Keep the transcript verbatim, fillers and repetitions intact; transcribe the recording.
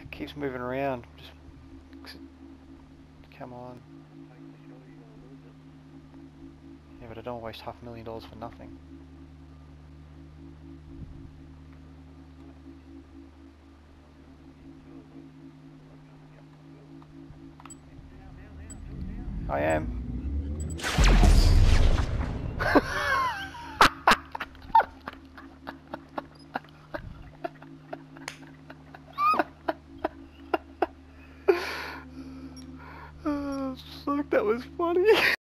keeps moving around. Just come on. Yeah, but I don't want to waste half a million dollars for nothing. I am. Oh, fuck, that was funny.